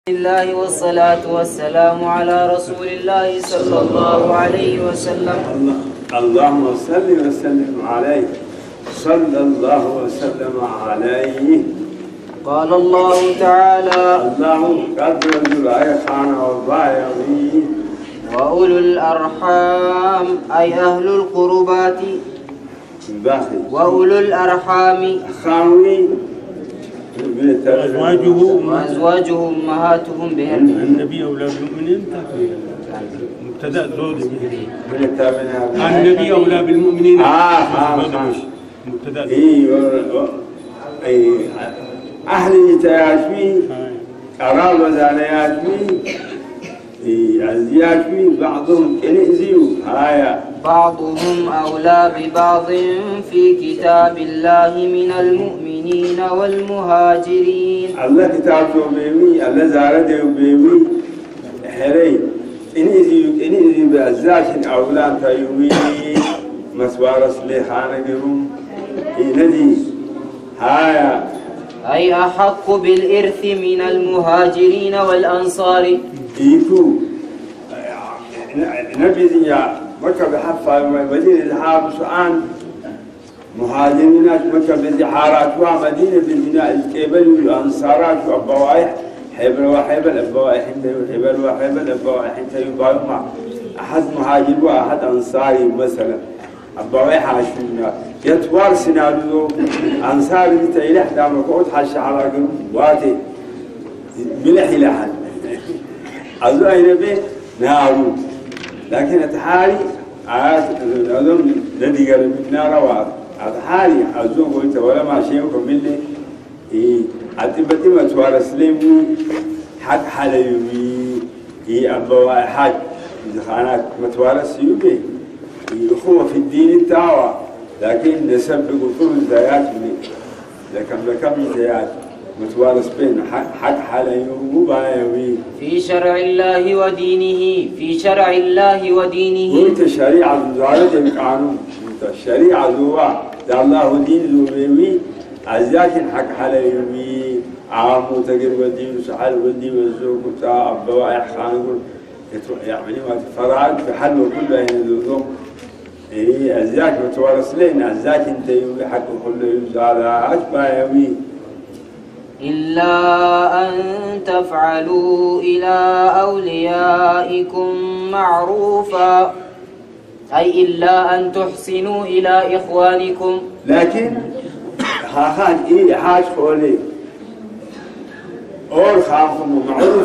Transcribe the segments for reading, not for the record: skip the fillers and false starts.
الله والصلاة والسلام على رسول الله صلى الله عليه وسلم. اللهم صل وسلم عليه صلى الله وسلم عليه. قال الله تعالى: اللهم قدر الآية خانا والضايعين وأولو الأرحام أي أهل القربات وأولو الأرحام خاوي وأزواجه أمهاتهم بهم. النبي أولى بالمؤمنين مبتدأ زوج النبي أولى بالمؤمنين مبتدأ أهلي تياتمي قرابة زانياتمي أزياتمي بعضهم كنئزيو هايا بعضهم أولى ببعض في كتاب الله من المؤمنين والمهاجرين. الله كتابته بيوي الله زارته بيوي حري إني بأزاش أولاد تيوي مسوارس لي خانقهم ندي هايا أي أحق بالإرث من المهاجرين والأنصار. إيكو نبي يا مكة بحفة مدينة الحافظ عن مهاجرين مكة بزحارات ومدينة بالبناء الكبل والأنصارات والبوايح حبل وحبل البوايح حبل وحبل البوايح يبايعوا أحد مهاجر وأحد أنصاري مثلا البوايح عشونا يتوار سيناريو أنصاري تيلح دام قوت حش على قلب واتي ملح لحد أزاي نبي نارو لكن أتحاري أظن الذي قال من نار أتحاري أزوج قلت ولا ما شيء كملي أتبتي ما توارث لي حد حليوي أبوا حد خانات ما توارث يبي أخوة في الدين التعوى لكن نسبق كل الزيات لكم زيات متوارث بين حق حليوي وبايوي في شرع الله ودينه في شرع الله ودينه. قلت شريعة زوالة القانون الشريعة زوا الله دين زوبيوي أزاك حق حليوي عامو تقر ودين وسحل ودين والزوج وتاع البوائح خانقول يعني ما تفرعت في حل كل هنا إيه أزاك متوارث لين أزاك أنت يوي حق كل يزال أشبايوي إلا أن تفعلوا إلى أوليائكم معروفا أي إلا أن تحسنوا إلى إخوانكم. لكن خاخان إيه حاج خولي أول خاخم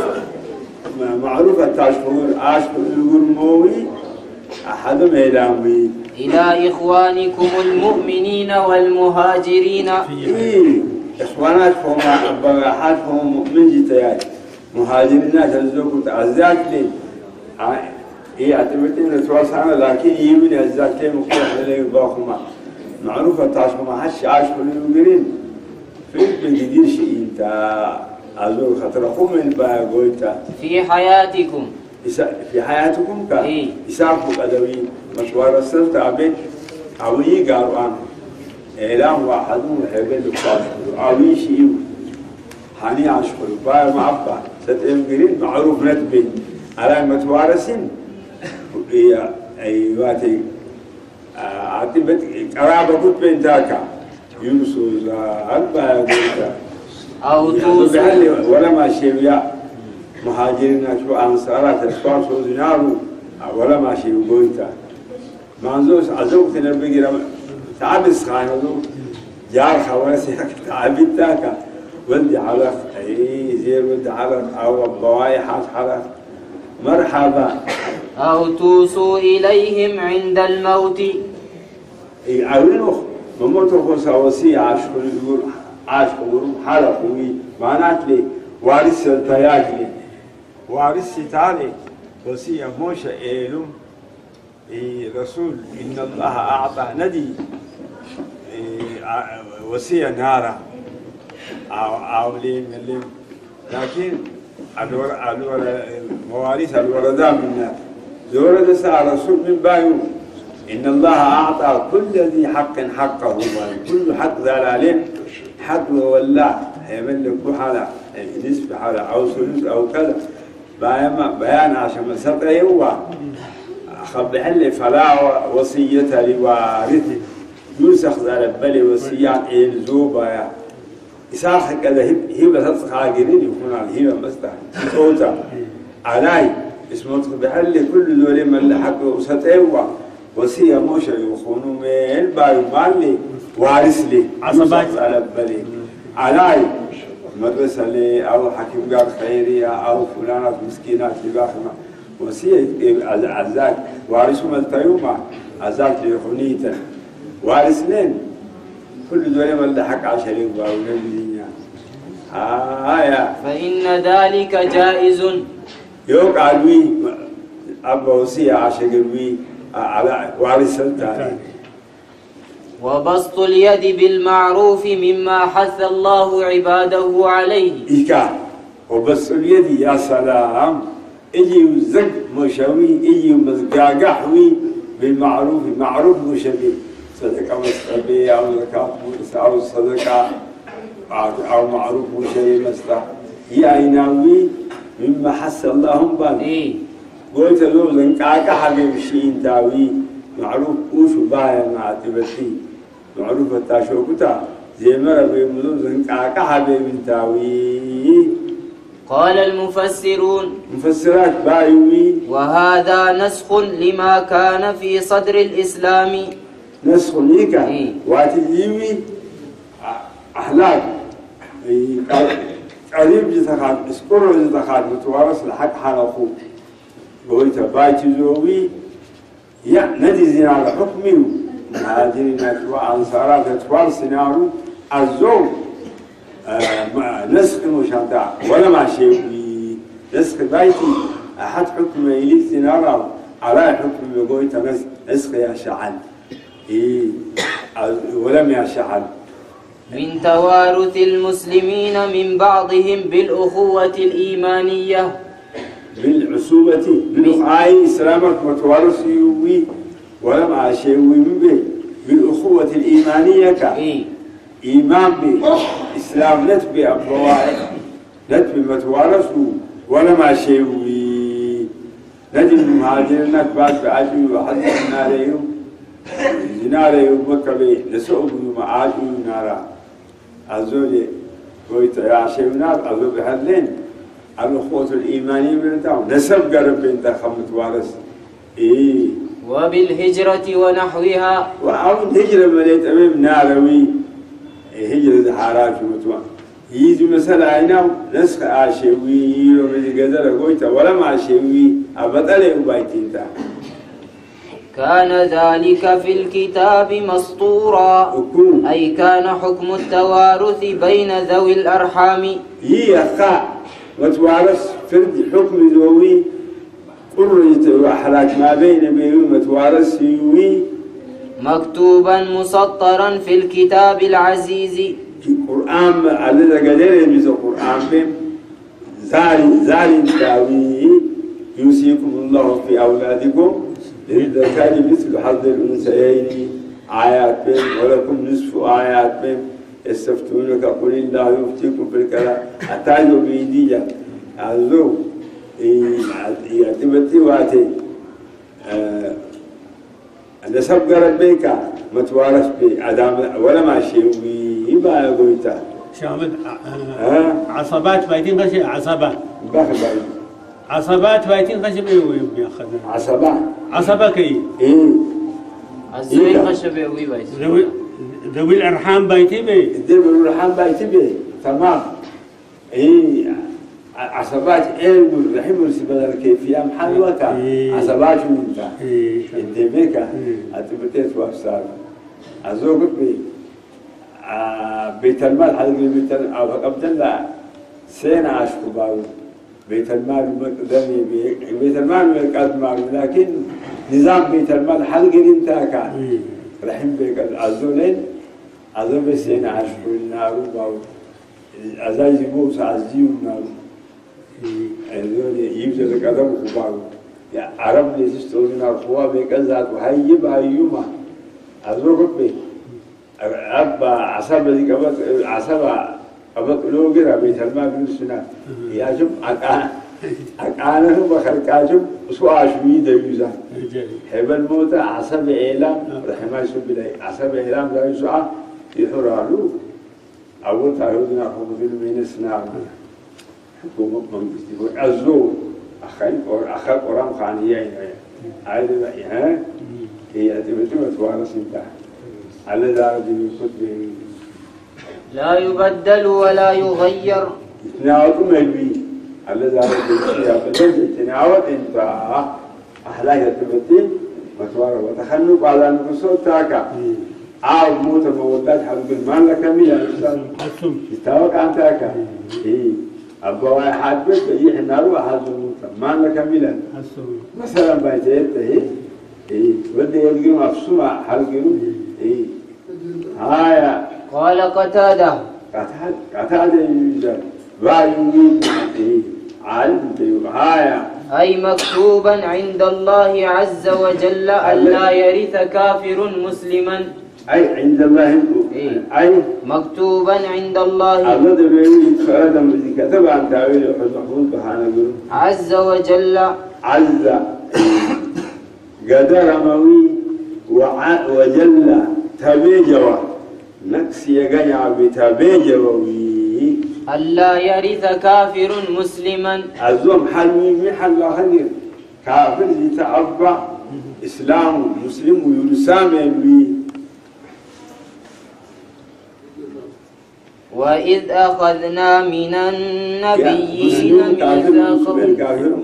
معروف التاشفور أشكر الموي أحد ميلامي إلى إخوانكم المؤمنين والمهاجرين. إيه إخوانات هم أبغاحات هم مؤمن جتيات مهاجرين تنزلوا تعزات لي إيه اعتبرتني نتواصلنا لكن يمين عزات لي مختلف لي باخما معروفة تاشكما هش عاش كل يومين في الجديد شيء أنت أزور خطر أخو من باقولتا في حياتكم في حياتكم كا إيه يسافروا أدوي مشوار السلطة عبيد عوي قالوا عنه إعلام واحد وحبل القاضي عوي شيء حني عشقل باي معبا ستمقرين معروف نتبي على متوارثين أيواتي عتبت قرابة كنت بين ذاك يوسف أربعة قلت أو توصوا ولا ما شيء مهاجرين شو أنصارات أسفار شو زنارو ولا ما شيء قلت منزوس عزوك تنبي تعبس خانو جار خواسي تعبت ذاك ولدي علق أي زير ولدي علق أو الضوايح حرق مرحبا أو توصوا إليهم عند الموت. يعاونوا مموتوا خصوصي عاشقوا يقول عاشقوا حرقوا معنات لي وارث التياج لي وارث تاني وصية موشى إلهم رسول إن الله أعطى ندي وصية نارا أو لين لكن مواريث الورداء من زورد سعى رسول من بايو إن الله أعطى كل ذي حق حقه كل حق ذا العلم حق والله يملك بحالة نصف حالة أو ثلث أو كذا بيان عشان مسطع هو خبح لي فلا وصية لوارثه يوسخ ذا بلي وصيات الزوبة إساخ كذا هبة تتخاجرين يكون على هبة مستح صوتا علي اسمه بحل كل دول من لحق وستأوى وصية موشى يخونوا من بايو مالي وارث لي عصبات على بالي علي مدرسة لي أو حكيم قال خيرية أو فلانات مسكينات لباخنا وصية عزاك وارث ملتيوما عزاك ليخونيتا وارث لين كل دول من لحق عشرين بايو نبينا فإن ذلك جائز يوقع لي أبا وصية عشرين على وارث التاني وبسط اليد بالمعروف مما حث الله عباده عليه إيكا وبسط اليد يا سلام إجي وزق مشوي إجي ومزقاقحوي بالمعروف معروف مشوي صدقة مستقبية أو زكاة أو صدقة أو معروف مشوي مستقبية هي أيناوي مما حث الله بان قلت له زنقاقح بمشين تاوي معروف وشو بايا مع تبتي معروف التاشوكتا زي مرة بيمدون زنقاقة حبيب تاوي قال المفسرون مفسرات بايوي وهذا نسخ لما كان في صدر الإسلام نسخ ليكا واتجيوي أحلاك قريب جتخاد اسكرو جتخاد متوارس لحق حالخو قلت بايتي زوي يا ندي زنا على حكمه مهاجرين وأنصارات أطفال سنارو الزوج نسخ مشانتا ولا ما شيء نسخ بايتي أحد حكم إليك سنارا على حكم يقول نسخ يا شعل ولم يا شعل من توارث المسلمين من بعضهم بالأخوة الإيمانية بالعصوبة بالأخاء إسلامك متوارث يوي ولم أشيوي من به بالأخوة الإيمانية إيمان بإسلام نتبي أبوائه نتبي متوارثه ولم أشيوي ندم المهاجرين نتبات بعجل وحدثنا عليهم زناريهم مكبي نسؤهم معاجل نارا أزولي قلت يا شيونار أزول بحدلين الأخوة الإيمانية بنتهم نسب قرب بنت خمت وارث وبالهجرة ونحوها وأول هجرة مليت أمام ناروي هجرة حارات ومتوان يجي مثلا عيناو نسخ عاشوي ومدي قدر قويتا ولا ما عاشوي أبطل وبايتين تا كان ذلك في الكتاب مسطورا أي كان حكم التوارث بين ذوي الأرحام أخا متوارث فرد حكم ذوي قرية وأحلاك ما بين متوارث يوي مكتوبا مسطرا في الكتاب العزيز في القرآن الذي قدر يميز القرآن بهم زال تاوي يوصيكم الله في أولادكم للذكر مثل حظ الأنثيين آيات بهم ولكم نصف آيات بهم يستفتونك قل الله يفتيكم في الكلام أتاجوا بيديا عزو يعتبتي واتي نسب ربك متوارث بعدم ولا ما شيء ويبا يقولتا شامد عصبات بايتين غشي عصبات باخذ عصبات بايتين غشي بياخذ عصبات عصبة كي الزوين خشبه ويبايس ذوي الأرحام بايتي بي ذوي الأرحام بايتي بي تمام عصبات علم رحم السبب الكيفية محلوة عصبات منتا الدميكا أتبتت وأفسار أزوج بيت المال حلقي بيت عبد الله سين عشق باو بيت المال مقدمي بيت المال مقدم لكن نظام بيت المال حلقي انتهى رحم بيك العزولين عزول سين عشق النار باو عزايز موسى عزيو النار يبدأ القدم خبار يا عرب ليستوزن الخوا بكذات وهيب هيوما أزوج بي أبا عصب ذيك عصب أبغى لو جرا بيت الماء في السنة يا شوف أنا هو بخلق شوف سواء شوي ديوزا حب الموت عصب إعلام رحمة سبلا عصب إعلام لا يسوع يحرالو أول تعودنا حكومة من السنة حكومة من بستيفو عزو أخي قرآن خانيين عادي بقى ها هي تبتدي توارث انتهى على دار من كتب لا يبدل ولا يغير تناوت ملوي على دار من تناوت انت أحلاها تبتدي متوارث وتخلوا على النصوص تاكا عاود موت المودات حق المال لك مية يستوى عن تاكا إيه أبغى واحد بس يجي نارو أحد الموت مال لك مية مثلا بيجي إيه بدي يلقي مفسومة حلقينه إيه هايا قال قتادة يوجد ويوجد إيه عالم هايا أي مكتوبا عند الله عز وجل ألا يرث كافر مسلما أي عند الله أي مكتوبا عند الله الله دبيوي خادم الذي كتب عن تعويل محفوظ بحانا عز وجل عز قدر موي وجل تبيجوا نكس يجنع بتبيجوي ألا يرث كافر مسلما عزوم حلوي محل خير كافر يتعبى إسلام مسلم ويلسام يلوي وإذ أخذنا من النبيين ميثاقهم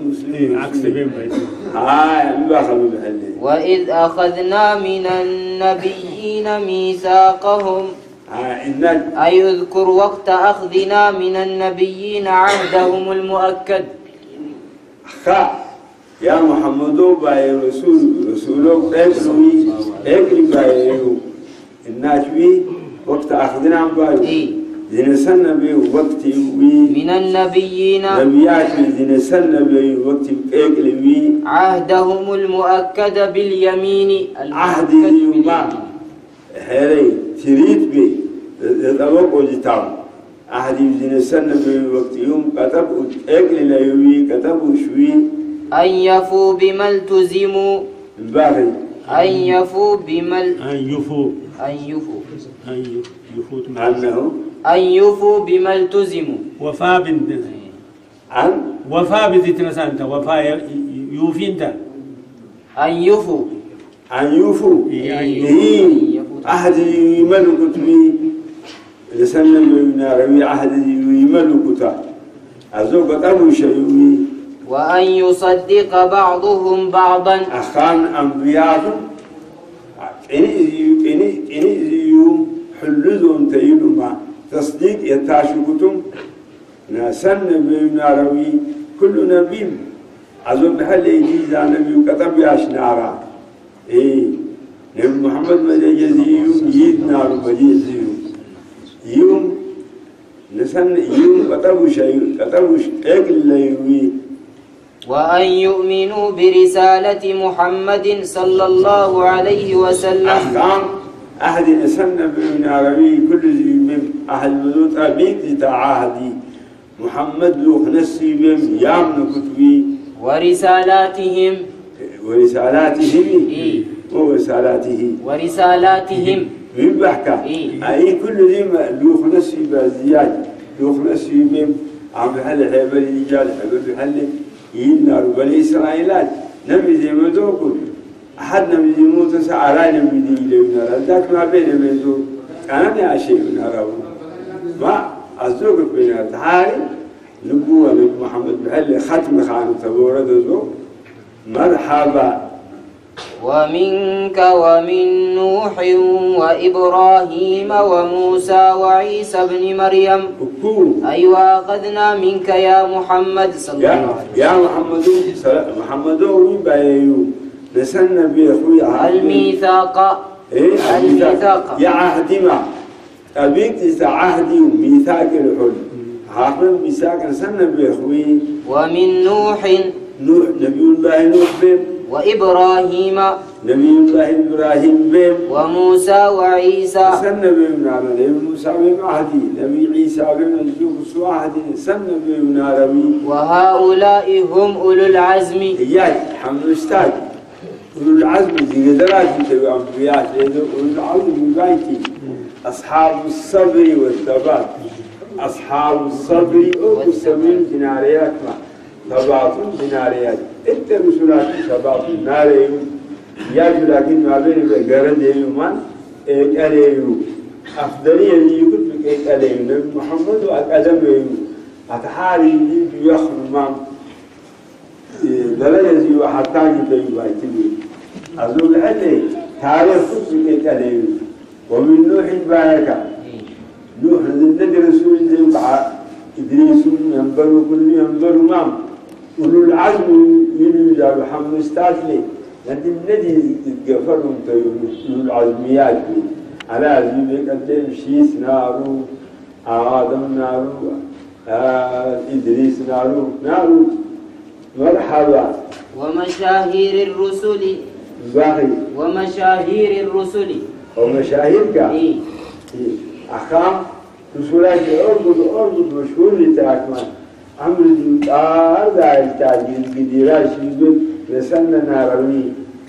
وإذ أخذنا من النبيين ميثاقهم أي اذكر وقت أخذنا من النبيين عهدهم المؤكد يا محمد باي رسوله اقري باي الناجوي وقت أخذنا باي زنسنا بي وقت من النبيين نبيات زنسنا بي وقت اقلبي عهدهم المؤكد باليمين عهد يوما هري تريد بي تطبق وجتام عهد زنسنا بي وقت يوم كتب اقل ليوي كتب شوي أن يفوا بما التزموا الباقي أن يفوا بما أن يفوا بما التزموا وفاء بنت وفاء بزيتنا أنت وفاء يوفي أنت أن يفوا عهد يملك تبي لسنا بيناروي عهد يملك تا أزوج أبو شيوي وأن يصدق بعضهم بعضا أخان أنبياء إني يوم حلذون تيلما تصديق يتاشكتم ناسن بيناروي كل نبي أزوج بحال يجيز نبي كتب ياشنارا إيه نبي محمد مجيزيوم يد نار مجيزيوم يوم نسن يوم كتبوا أكل ليوي وأن يؤمنوا برسالة محمد صلى الله عليه وسلم أحكام أحد نسن بن عربي كل ذي من أحد مدود أبيت تعاهدي محمد لوخ نسي بهم يامن كتبي ورسالاتهم ورسالاتهم من بحكة أي كل ذي لوخ نسي بزياد لوخ نسي بهم عم بحل حبل رجال حبل بحل ينار بني إسرائيلات نبي زي ما دوكل أحد نبي زي موسى على نبي زي لينا ذاك ما بين بيزو أنا يا شيء نراه ما أزوج بين تعالي نبوة من محمد بحل ختم خان تبورد زو مرحبا ومنك ومن نوح وإبراهيم وموسى وعيسى بن مريم أي وأخذنا منك يا محمد صلى الله عليه وسلم يا محمد وين بايو نسنا بأخوي الميثاق الميثاق يا عهدي ما أبيك عهدي وميثاق الحل عقل ميثاق نسنا بأخوي ومن نوح نبي الله نوح وإبراهيم نبي الله إبراهيم بهم وموسى وعيسى سن بهم نبي موسى بهم عهدي نبي عيسى بهم الجوف عهدي سن بهم نبي وهؤلاء هم أولو العزم إياي حمد استاذ أولو العزم دي قدرات تبع أنبياء أولو العزم بايتي أصحاب الصبر والثبات أصحاب الصبر والسمين ديناريات ما ثبات ديناريات أنت مسؤولات ثبات ناريو يا لكن ما بين بجرد يومان عليه أفضلية يقول بك عليه نبي محمد وأقدم يوم أتحاري يخل ما دلالة وحتى يبايتني أزول عليه تاريخ بك عليه ومن نوح بايك نوح النبي رسول الله إدريس ينبر كل ينبر مام أولو العزم يلوجا محمد استاذ لكن الذي يغفرهم أولو العزميات على عزمك أنت شيس نارو آدم نارو إدريس نارو مرحبا ومشاهير الرسل باقي ومشاهير الرسل ومشاهيرك أخام رسولك أربط مشهور لتاكمان عمر الدار ذا التاجيل قدراش يقول لسنة ناروي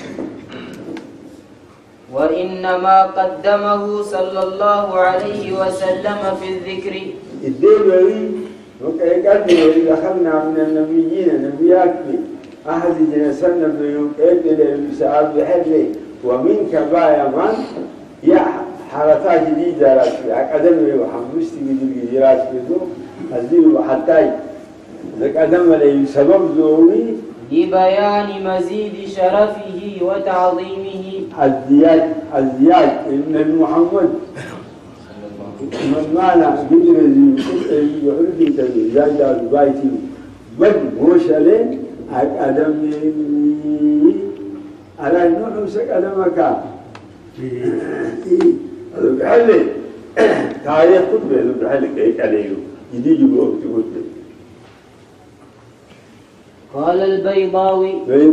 وإنما قدمه صلى الله عليه وسلم في الذكر الدبوي وكأنه دخلنا من النبيين نبيات أحد جنسنا بيوم إلى المساعد بحله ومن كبايا من يا حركات جديدة راسي أكاديمي وحمستي جديد راسي بدو أزيل وحتى ذاك أدم لي سبب ذوي لبيان مزيد شرفه وتعظيمه الزياد إن محمد من معنى قدر يحرد زيادة بايتي بل موشلين أكاديمي على النوح مسك أدمك بحلي تاريخ كتبه بحلي كيك عليه يديجي بوقت كتبه قال البيضاوي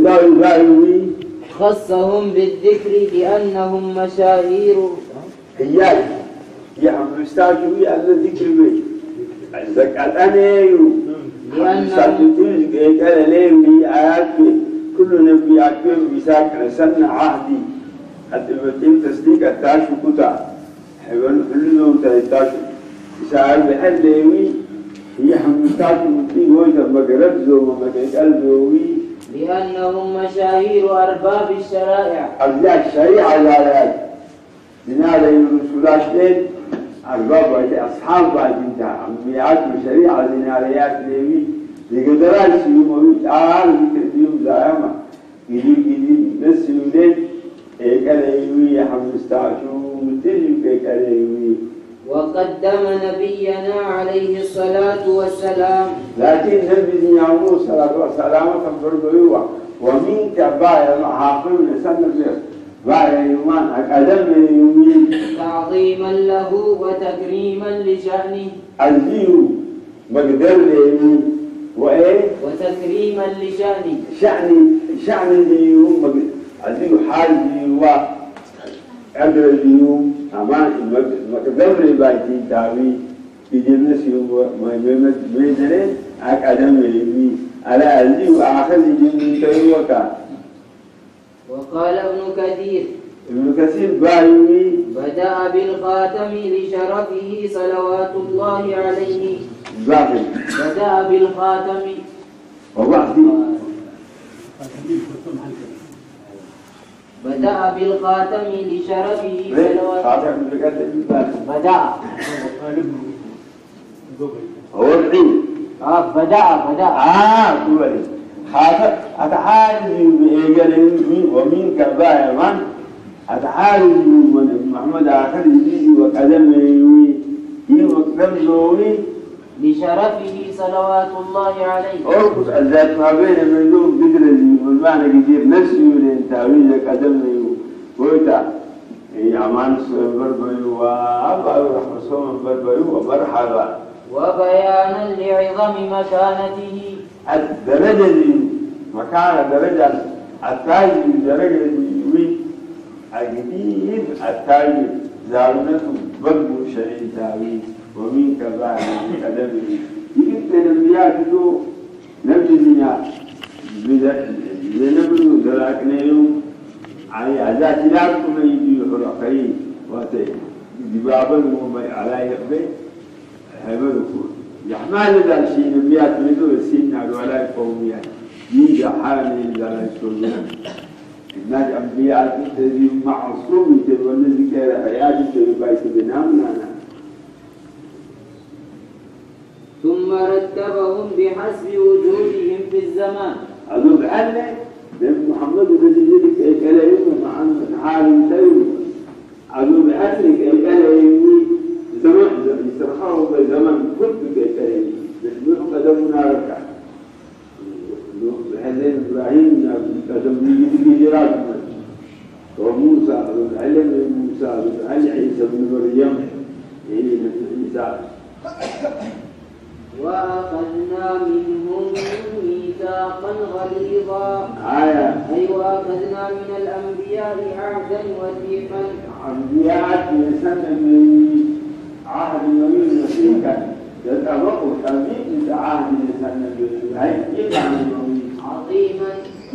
خصهم بالذكر لأنهم مشاهير إياك يا عم استاجوا يا الذكر بي عندك الأنيو استاجوا كيك عليه آيات كل نبي عكبه بيساكن سنة عهدي حتى بتم تصديق التاشو كتا حيوان كلهم تاشو يسأل بحلوي هي حمد تاشو متي هو يتبقرب زو وما تقل زوي لأنهم مشاهير أرباب الشرائع أرجع الشريعة ذلك لنادى الرسولات لين أرباب أصحاب بعدين عميات الشريعة لناديات ليوي لقدرات يوم تعال يوم زائمة جديد بس يولين كاليوي حمد استعشو متجي كاليوي وقدم نبينا عليه الصلاة والسلام لكن نبي يعمو الصلاة والسلام تنفرقوا ومنك بايا محاقم لسنة بير بايا يومان أقدم يومين تعظيما له وتكريما لشأنه الزيو مقدر ليومين وإيه وتكريما لشأنه شأن اليوم الزيو حال اليوم قدر اليوم أمان مقدر بايتي تاوي في جنس يوم ما بيدرين أقدم يومين على الزيو آخر جنس تيوكا وقال ابن كثير بايوي بدأ بالخاتم لشرفه صلوات الله عليه باقي بدأ بالخاتم وبعدي بدأ بالخاتم لشرفه صلوات خاتم بقدر بدأ هو العين بدأ دولي خاتم أتحارز بإيجالين ومن كبايا من أتحارز من محمد آخر يجي وقدم يوي وقدم زوي لشرفه صلوات الله عليه أرقص الذات ما بين من دون قدر المعنى كثير نفسي ولين تعويل قدم ويتا أمان بربيو وأبا رحمة صوم بربيو ومرحبا وبيانا لعظم مكانته الدرجة دي مكان درجة التاجر درجة الوي أجديد التاجر زارنته بدو شرين تاوي ومن كبار كدمه يجب الأنبياء له نبذنا لنبذ ذلكنا يوم على عزات لكم يجي حرقين واتي دبابا وما على يبي حملكم يحمل ذا الشيء الأنبياء تريدوا السين على ولا قوميا يجي حامل ذا الشيء الناس أنبياء تدري معصوم تقول لك حياتي تبي بنامنا ثم رتبهم بحسب وجودهم في الزمان. أقول بحالة محمد بن زيد كلامه عن حال سيء. أقول بحالة كلامه زمان يسترخوا بزمان كنت كلامه بس قدمنا ركع. بحالة إبراهيم قدم يجراد وموسى أقول علم موسى أقول علي عيسى بن مريم يعني عيسى. وأخذنا منهم ميثاقا غليظا أي وأخذنا من الأنبياء عهدا وثيقا. أنبياء يسمى من عهد النبي المسيح يتوقف تنفيذ عهد يسمى عظيما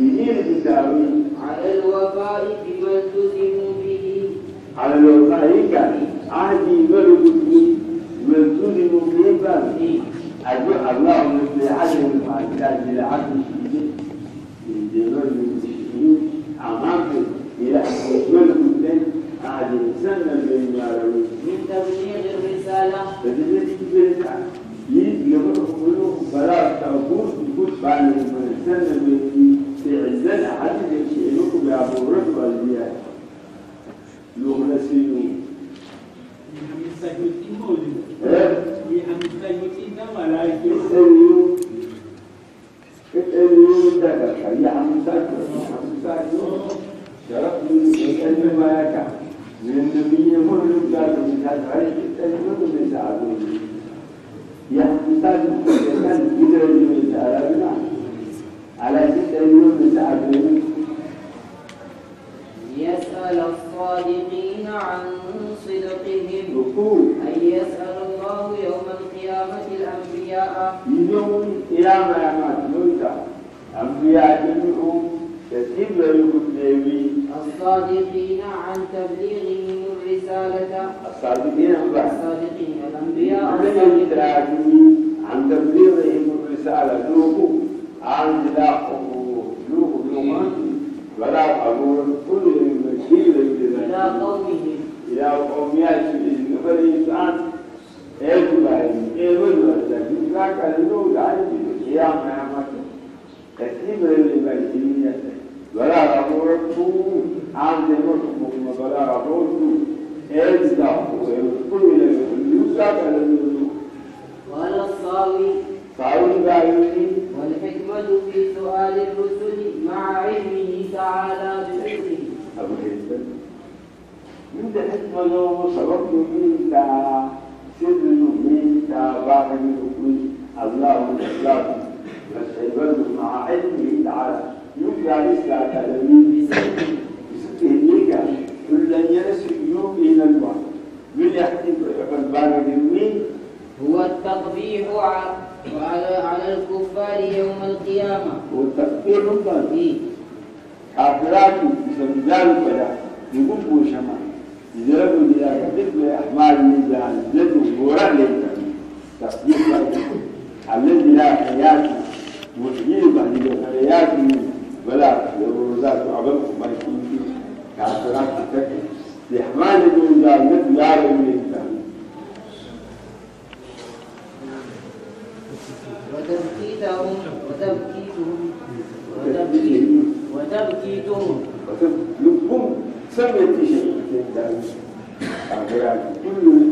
على الوفاء بما التزموا به. على الوفاء كان عهد ملك ملتزم به اللهم لعدم المعتاد لعدم الشيء لجمال المسلمين أمامك إلى ملك الدين عهد سنة بين يارون من تبليغ الرسالة. تبليغ الرسالة يجب كله بلاغ تقول تقول بعد من سنة بين في عزة أحد يشيلوك بأبو رب والبيات يغلسينه. يسأل الصادقين عن صدقهم أي يسأل الله يوم القيامة الأنبياء. يوم القيامة يا مات أنبياء منهم كثير يقول الصادقين عن تبليغهم الرسالة. الصادقين الأنبياء عن تبليغهم الرسالة لوكو عن لوكو ولا أقول كل المشير إلى قومهم إلى قومياتهم فالإنسان لكن ذاك النور عند القيامة يا مكة كثير للمسلمين ولا أقول عند المسلمين ولا أقول كل يوسف ولا الصاوي والحكمة في سؤال الرسل مع علمه تعالى بذكره. أبو حسن من الحكمة لو سبقت منك سر منك بارك من الله والحكمة مع علمه تعالى يبقى لسه أكاديمي بسكينيك كل ينسك يوم إلى الوقت من يحكم بارك من هو التقبيح على الكفار يوم القيامة. والتكبير فيه كافرات سمجال ولا يقوموا شمال يذهبوا إلى كتب أحمال الميزان يذهبوا وراء ليتهم تكبير الذي لا حياة مجيبة لحياة ولا يروزات عبدكم ما يكون فيه كافرات تكبير لإحمال الميزان يذهبوا وراء ليتهم وتبكيتهم لبهم سميت شيء كل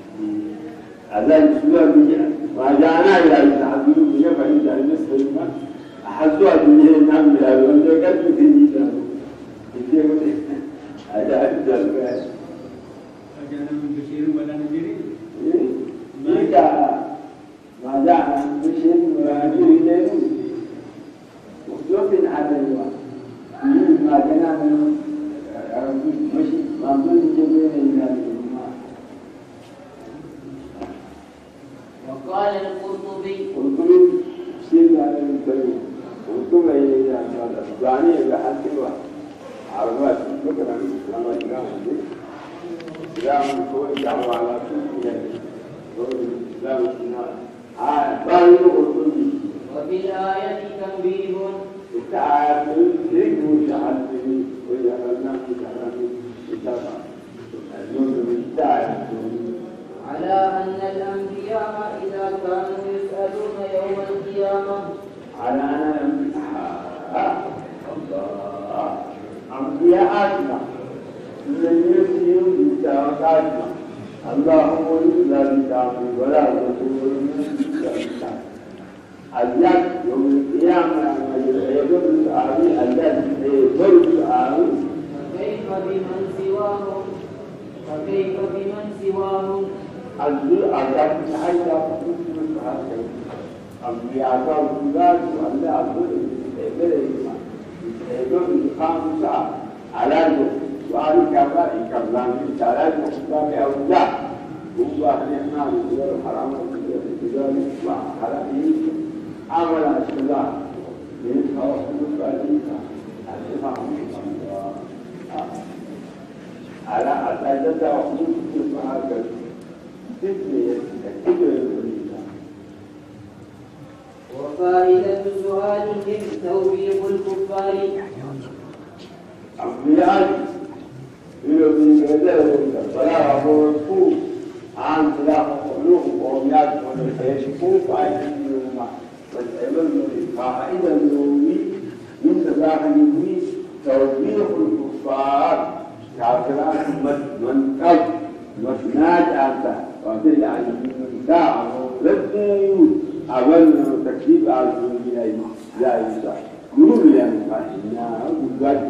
أذان السلام ما جاءنا إلى التعبير يفعل إلى المسلم أحسوا الدنيا نعم إلى الوجه كذب في النيسان هذا أجل أجانا من بشير ولا نذير ما جاء من بشير ولا نذير وجوب على الوقت ما جنا مش ممنون جبين وقال القرطبي سيد على الكريم وانتم إلى هذا يعني بحث واحد عربات فكرة لما جاء الإسلام كل دعوة على كل الإسلام وفي الآية تنبيه تعالوا ذكر شهادته وجعلنا في شهادته كتابا على أن الأنبياء إذا كانوا يسألون يوم القيامة على أن أنبياءنا الذين يسيرون بتاعتنا اللهم لا بتعمل ولا رسول اليد يوم القيامة يقول الآبي الذي يقول الآبي فكيف بمن سواهم الأرض حتى تكون هذا أنبياء الله وأن أقول يقول خامسة على سؤال كذا كلام على الأسباب أولى هو نحن نقول حرام التجارة وحرام عمل الصلاة من خوف الفريقة على أساس وحدود الصحابة وفائدة سؤالهم توبيخ الكفار أنبياء يؤمن بالله فلا يقول عن خلاف قلوب وميات ويشكون فائدة والعلم فائدة النووي من تباهي توبيخ الكفار كافرات من قبل مسناد أنت وأنت يعني من داع ولدني أول تكذيب على الدنيا لا يصح قلوب يعني فإنها قلوبات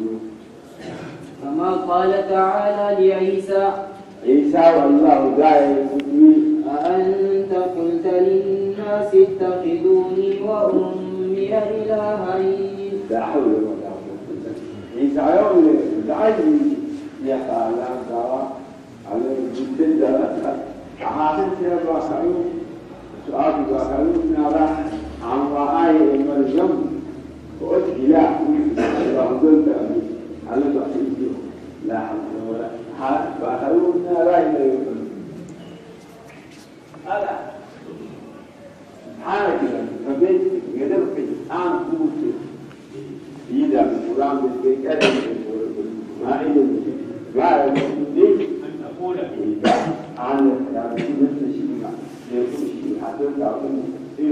كما قال تعالى لعيسى والله داعي أأنت قلت للناس اتخذوني وأمي إلهين لا حول ولا قوة إلا بالله عيسى يوم دعي يا خالد على الجدة عاصم يا خالد سؤال يا خالد نرى عن رأي المرجم وقلت لا وقلت على الوحيد لا حول ولا فخلون رأي هذا سبحانك فبيت قدرك عن قوتك إذا القرآن بالكلام ما إلى ما يمكن أن أقول عن مثل شيء يكون شيء حتى تعلم فيه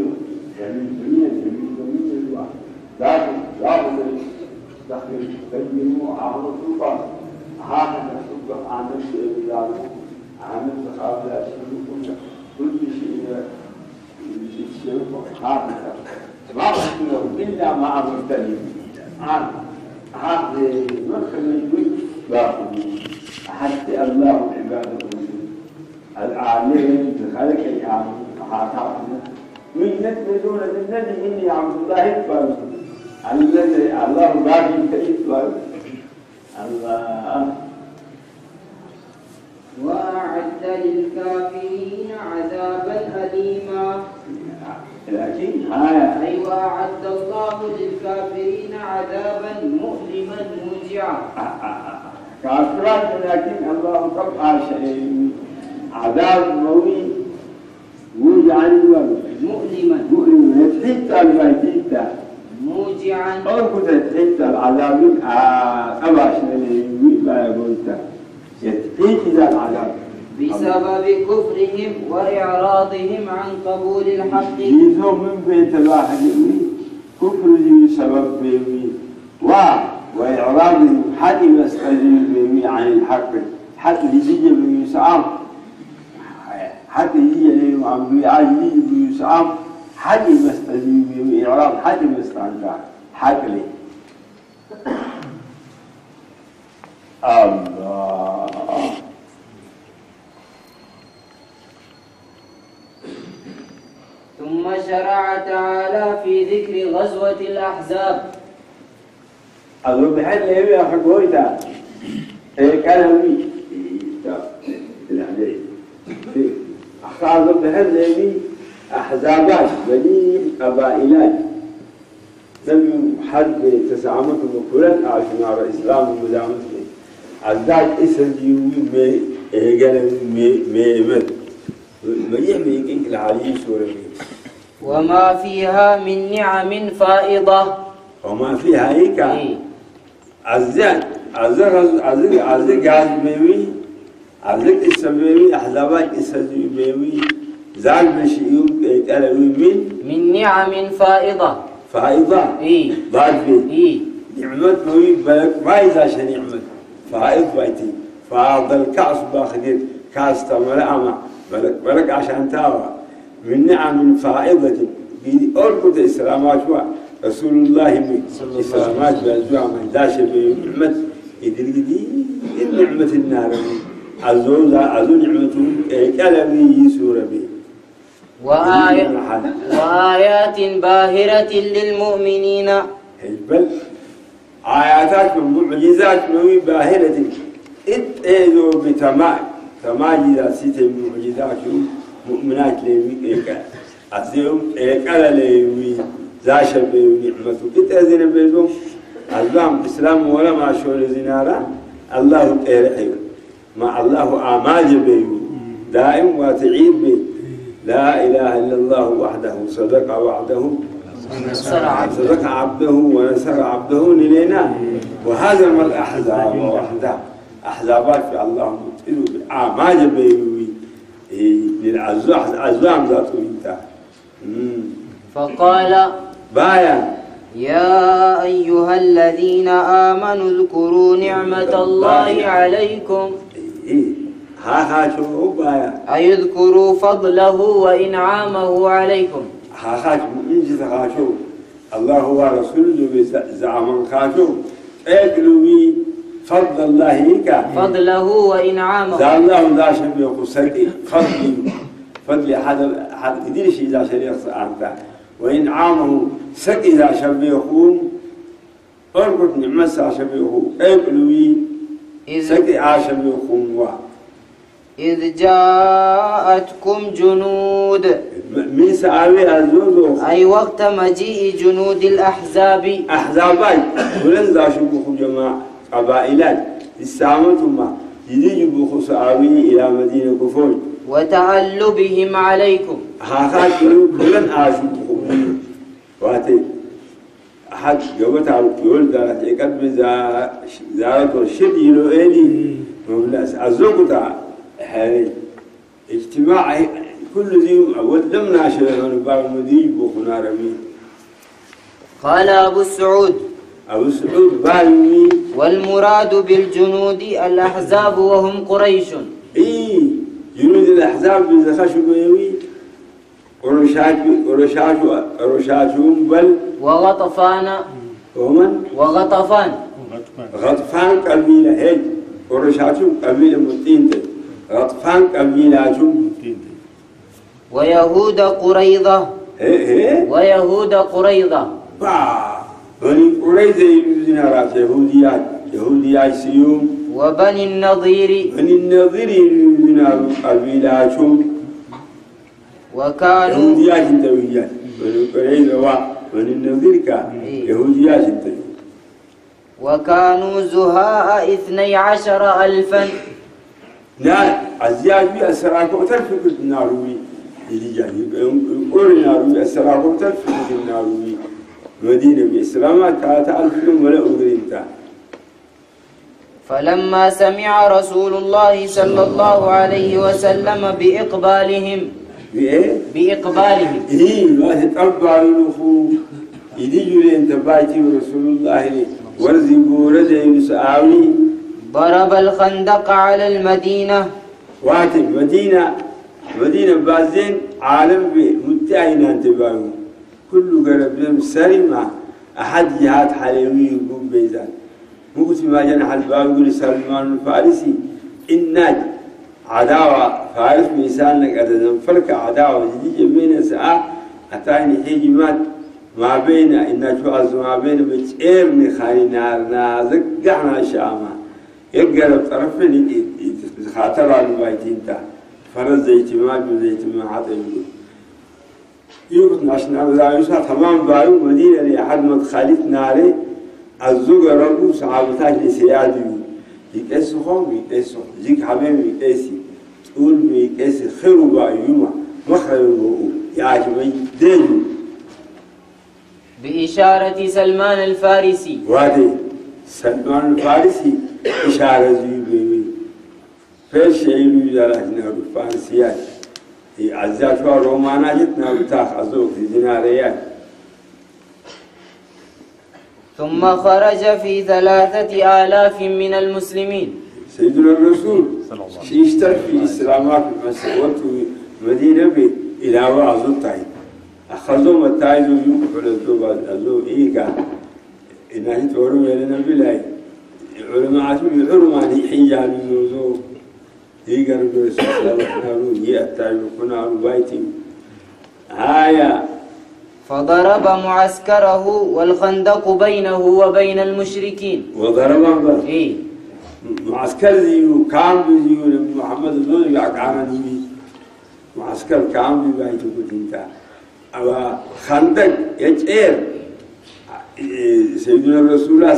جميل الواحد لكن دخل تجمع عمل سلطان هذا سلطان عن الشيء عن الصحابة كل شيء هذا ما أقول إلا ما أمرتني عن هذا مثل باقي حتى الله عباده العالمين بخلق العالم حاكمنا من يتمدون للنبي إني عبد الله إكبر الذي الله باقي كإكبر الله وأعد للكافرين عذابا أليما لكن هاي أي وأعد الله للكافرين عذابا مؤلما موجعا كافرات لكن الله قطع شيء عذاب موي موجعا مؤلما يتحيط البيتيتا موجعا أو كنت يتحيط العذاب أباش ما يقولتا يتحيط ذا العذاب بسبب كفرهم وإعراضهم عن قبول الحق يزو من بيت الواحد كفر بسبب بيوي وإعراضهم حتى يستجيب بيوي عن الحق حتى يجي بيسعام حتى يجي بيسعام حتى يستجيب بيوي إعراض حتى يستعنى حتى لي الله ثم شرع تعالى في ذكر غزوة الأحزاب أظن بحد ليه أخويتا كلامي أخاذ بحد ليه أحزابات بني قبائلات لم حد تسامح مقولات عشان على الإسلام ومدامته عزاج إسر يومي مي مد ويحمي يمكن العلي سورة وما فيها من نعم فائضة وما فيها هيك عزاج قاعد بيوي عزاج إسر أحزابات إسر بيوي زال بشيء قالوا من نعم فائضة فائضة بعد بي نعمت بوي بلك ما يزاش نعمت فائض بيتي فاض الكأس باخذ كاس تملأ بلك عشان تاوى من نعم فائضة أركض إسلامات رسول الله من إسلامات بأزواع من داش بنعمة إدري النعمة النار عزو نعمته كلامي سورة بي وآيات باهرة للمؤمنين بل آياتات معجزات باهرة إذ بتماجد ستة معجزات مؤمنات ليك أزيهم قال لي زاشر بنعمته كنت أذن بيزهم الإسلام إسلام ولا ما شغل زنارة الله تيرحيه مع الله أعمال بيو دائم وتعيد بي لا إله إلا الله وحده صدق وعده صدق عبده ونصر عبده لنا وهذا ما الأحزاب وحده أحزابات في الله متئلوا بالأعمال بيوي للعزام ذاته انت فقال بايا يا أيها الذين آمنوا اذكروا نعمة الله عليكم ها شو بايا أيذكروا فضله وإنعامه عليكم ها من خاشو الله هو رسوله زعما خاشو اقلوي فضل الله هيك فضله وإنعامه ذا الله لا شبيه خسرتي فضل حد يدير شيء ذا شريعة أنت وإنعامه سقي ذا شبيه أربط نعمة شبيه اقلوي سقي عاشبيه إذ جاءتكم جنود من سأوي الزوز أي وقت مجيء جنود الأحزاب أحزابات ولن ذا شبه جماعة قبائلات استعملتم يجيبوا سأوي إلى مدينة كفور وتعلبهم عليكم هاخات ولن أشوفه واتي أحد جوات على يقول ذا يقدم زارة الشد يلوئني مبلس الزوج تاع حالي اجتماع كل ذي ودمنا شيئا من بعض المديب وخنا رمي قال أبو السعود بايوي والمراد بالجنود الأحزاب وهم قريش جنود الأحزاب بزخشوا بيوي ورشاتهم بل وغطفان ومن غطفان قبيلة هيك ورشاتهم قبيلة متينة غطفان قبيلاتهم ويهود قريظة ويهود قريظة بني قريظة يلوزنا يهوديات سيوم وبني النضير يلوزنا قبيلاتهم وكانوا يهوديات انتويات بني قريظة وبني النضير يهوديات انتويات وكانوا زهاء 12,000 لا عزيز بي السراكو تلفق الناروي اللي جاي يقول الناروي السراكو تلفق الناروي مدينة بإسلامات تعالف لهم ولا أغرينتا فلما سمع رسول الله صلى الله عليه وسلم بإقبالهم ما تتقبع الأخو يديجوا لأنت بايتي رسول الله ورزقوا رزق يسعاوي ضرب الخندق على المدينة واتي مدينة بازين عالم متعينا انتباههم كل قرب سلمة أحد جهات حليوي يقوم بيزان مقت ما جنح الباب يقول سلمان الفارسي إنك عداوة فارس ميسان لك أدنى فلك عداوة جديدة بين ساعة أتاني حجمات ما بين إن شو أزو ما بين بتشير مخاني نارنا زقعنا شاما يقرب طرفين خاطر على البيتين تا فرز زيت ما حتى يقول ناشنا زايوسا تمام بايو مدينة لأحد مدخلت ناري الزوج ربو صعبتاك لسيادي يكسو خون يكسو زيك حبيبي يكسي تقول يكسي خير بايوما مخرج يعجبني دين بإشارة سلمان الفارسي وادي سلمان الفارسي إشارة زيبي فيش شيء يجرى الفارسيات عزات رومانا جتنا بتاخ أزوك ديناريات ثم خرج في 3000 من المسلمين. سيدنا الرسول يشترك في الإسلامات المسؤولة مدينة إلى وعظ الطعيم أخذوا متاعدوا يوقفوا للدوبة أزو إيكا إنه تورم يلنا بلاي علماء العلماء حيجان النوزو إيكا رجل السلام نارو يأتعي وكنا ربايتي هايا فضرب معسكره والخندق بينه وبين المشركين. وضرب إيه معسكر زيو كام زيو محمد الزوج يعقعنا معسكر كام بيبايتو كنتا أو خندق يجير سيدنا الرسول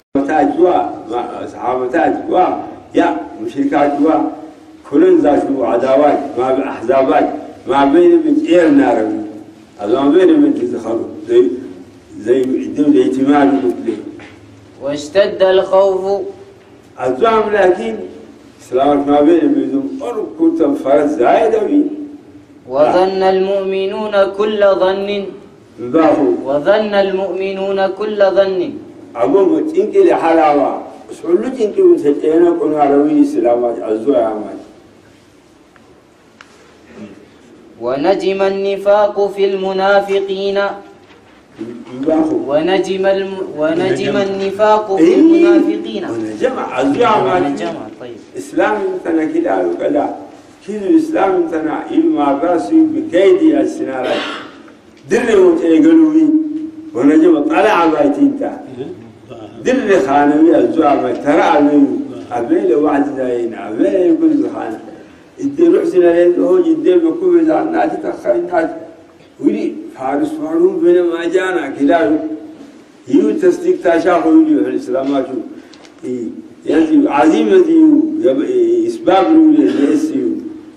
صحابة جوا يا مشركات جوا كلن ذاتوا عداوات ما بأحزابات ما بين بيجير نار هذا ما بين من تدخلوا زي الاهتمام المطلق واشتد الخوف الزعم لكن سلامك ما بين بدون قرب كنت فرد زايد وظن المؤمنون كل ظن وظن المؤمنون كل ظن أبو تنكي لحلاوة سؤال تنكي وتجينا كنا عربي سلامات الزعم ونجم النفاق في المنافقين ونجم النفاق في المنافقين ونجمع الزعم طيب إسلام انتنا كلا وكلا كذا الإسلام انتنا إلما راسي بكيدي السنارات دل وتيقلوي ونجم طلع بايتين تا دل خانوي الزعم ترى عليه أبيل وعد زين أبيل يكون زخانة الدين حسنا لأنه الدين بكم إذا ناتي تخينات ولي فارس فارون بينما جانا كلا يو تصديق تشاخ ولي الإسلامات يعني عظيمة ديو إسباب ولي الإسيو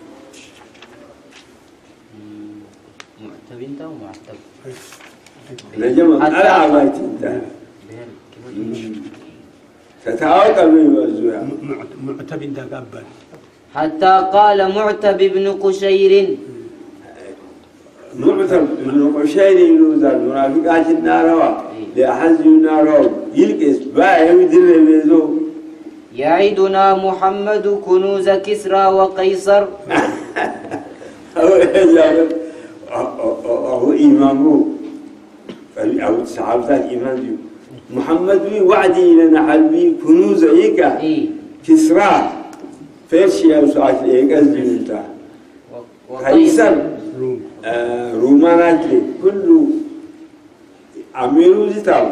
معتب انت ومعتب نجم على عبايتين تتعاوق من الزويا معتب انت قبل حتى قال معتب بن قشير معتب بن قشير يلوزا المنافقات النار لأحزن النار يلقس باع يدر بيزو يعدنا محمد كنوز كسرى وقيصر هو إمامه أو صحابة الإمام محمد وعدي لنا حلبي كنوز إيكا كسرى فيرشيا وساعات إيكا زينتا قيصر رومانات كل أميرو زيتاو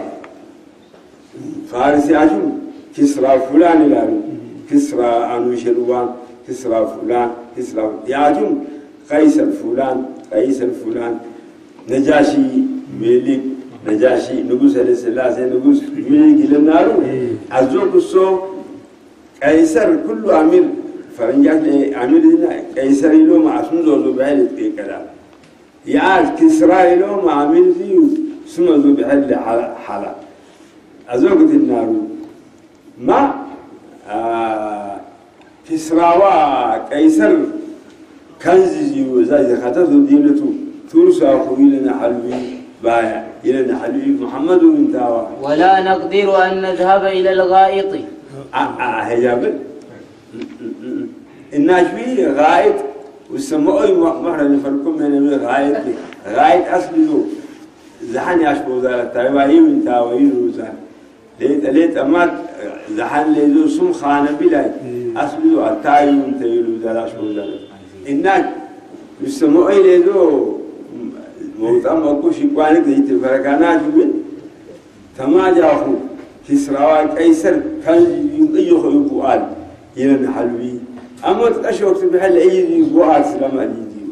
فارسي عشو كسرى فلان لانو كسرى أنوشروان كسرى فلان كسرى يعجم قيصر فلان نجاشي ملك نجاشي نقص عليه السلاسة نقص ملك للنارو أزوك الصو قيصر كل أمير فرنجات أمير هنا قيصر له مع سنزو بحال كلام يعاد كسرى له مع أمير فيه سنزو بحال حلا أزوك النارو ما كسرى وقيصر كنزي وزاي خطر دينته تورسا خويلنا حلوي بايع إلى حلوي محمد وانتوا ولا نقدر أن نذهب إلى الغائط هجاب الناشوي غائط والسماء مرة نفركم من غائط أصله زحن يشبه ذلك تايوي وانتوا يروزان ليت أمات زحن ليزو سم خانة بلاي أصله التايو وانتوا يروزان أشبه ذلك الناس السماء ليزو موتام أكو شيء ديت فركانات من تماجا أخو كسرى كيسر كان يخو يقال إلى حلوي أما تشوف بحال أي يقال سلام عليكم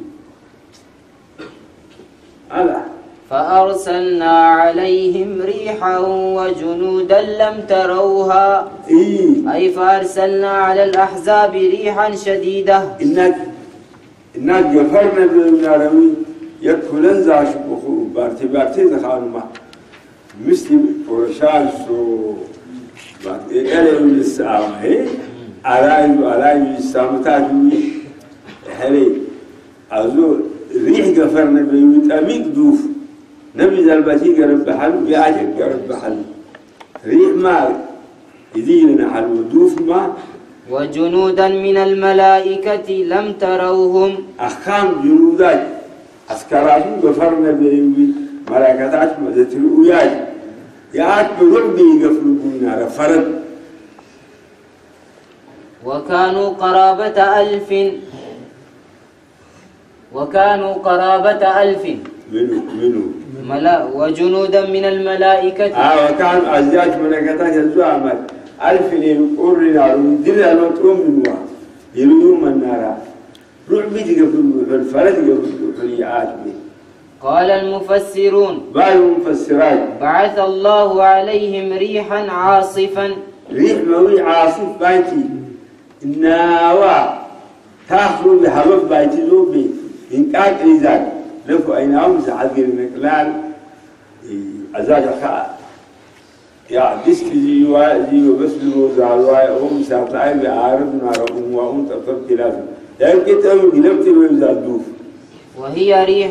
على فأرسلنا عليهم ريحا وجنودا لم تروها أي فأرسلنا على الأحزاب ريحا شديدة إنك جفرنا بالناروي يكلن زاش بخو بارتي دخلوا ما مثل فرشاش بعد قالوا للسام هي على السام تاجوي هلي أزو ريح جفرنا بيوت أميك دوف نبي زلبتي قرب بحل بيعجب قرب بحل ريح ما يدينا حلو دوف ما وجنودا من الملائكة لم تروهم أخام جنودات أسكاراتهم غفرنا بيوي ملائكتات مدتلو ياك بربي يغفرون على فرد وكانوا قرابة ألف منو وجنودا من الملائكة وكان أزواج ملائكتات يزوا عمل 1000 يقول لنا دلنا نتوم منوا يلوم النار رعبي تقفلوا فالفرد يقفلوا فليعات به قال المفسرون بعث الله عليهم ريحا عاصفا ريح موي عاصف بايتي الناوى تاخذوا بحبب بايتي ذوبي إن كان إذاك لفوا أينهم زعل المكلال أزاج خاء يا ديسك زيو بس زعلوا هم ساطعين بعارضنا ربهم وهم تطبق لازم لكن تأمل لم تبقى دوف وهي ريح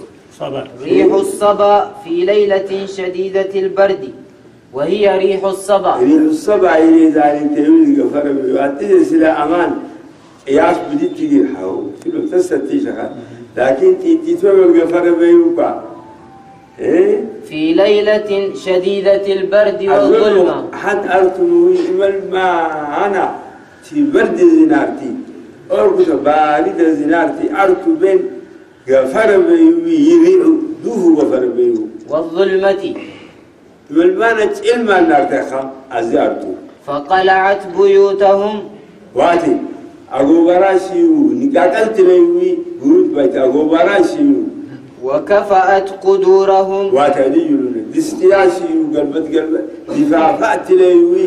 الصبا في ليلة شديدة البرد وهي ريح الصبا إلى ذلك تقول الجفر بيواتي سلا أمان ياس بدي تيجي حاو كيلو تستي شغال لكن تتوه الجفر بيوقع في ليلة شديدة البرد والظلمة حد أرتموي ما أنا في برد زنارتي أركض بارد زنارتي أرتو بين جفر بيوي يريعو دوه جفر بيوي والظلمة والمانة إلما النار تخم أزارتو فقلعت بيوتهم واتي أقو براشيو نكاكلت ليوي بيوت بيت أقو براشيو وكفأت قدورهم واتديجلون دستياشيو قلبت دفافعت ليوي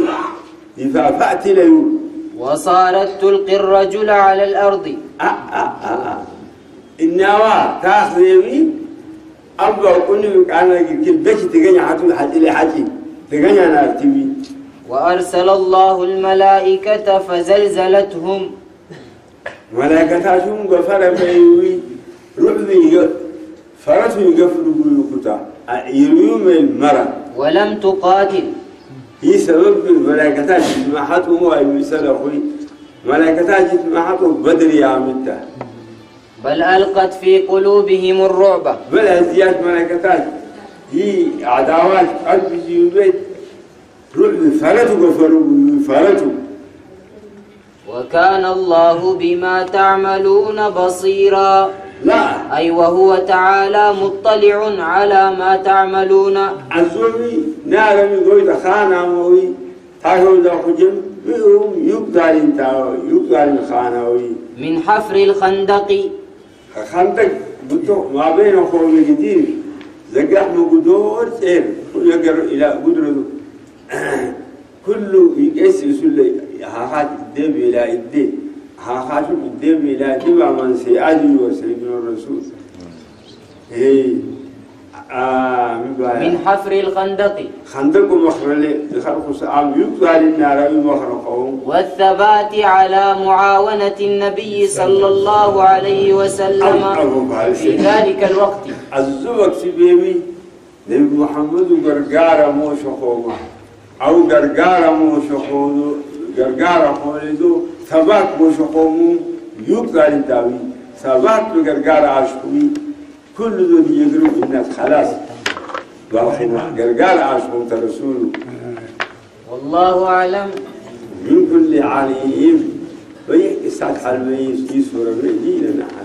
وصارت تلقي الرجل على الأرض النوا تاخذي أبغى أقول لك أنا كل بيت تجني حتى حتى حتى تجني أنا أكتبي وأرسل الله الملائكة فزلزلتهم ملائكتهم غفر بيوي رعبي فرسوا يقفلوا بيوكتا يريوم المرأة ولم تقاتل هي سبب الملائكتات ما حطوا هو يسال أخوي ملائكتات ما حطوا بدر يا عمتها بل ألقت في قلوبهم الرعب بل هزيات ملائكتات هي عداوات قلب البيت رعب فرتوا غفروا وكان الله بما تعملون بصيرا لا أي وهو تعالى مطلع على ما تعملون عزومي نارمي قويت خانا موي تاكو ذا خجم يقدر الخانوي من حفر الخندق بتو ما بين خوي كتير زقح مقدور سير يقر إلى قدرته كله يقيس يسول هاخات الدب إلى الدب هاخات الدب إلى الدب من سيأجي وسيدنا الرسول من حفر الخندق خندق مخرل خلق سام يقدر النار مخرقهم والثبات على معاونة النبي صلى الله عليه وسلم في ذلك الوقت الزوج سبيبي نبي محمد غرغارة موش خوما أو غرغارة موش خودو غرغارة خولدو ثبات موش خومو يقدر الداوي ثبات غرغارة عشقوي كل ذو يقرب الناس خلاص غرغارة عشقوم ترسوله والله أعلم من كل عليم ويحكي سعد حلمي يسورة من ديننا